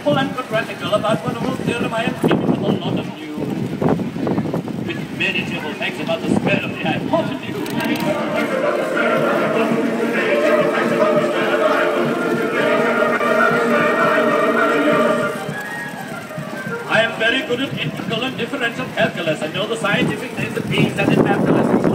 simple and quadratical about one whole theorem I am keeping with a lot of you. With many triple facts about the square of the hypotenuse. I am very good at integral and differential calculus. I know the scientific names of beings and in mathematics.